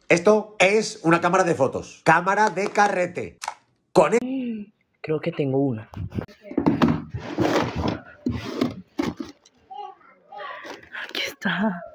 Esto es una cámara de fotos. Cámara de carrete. Creo que tengo una. Aquí está.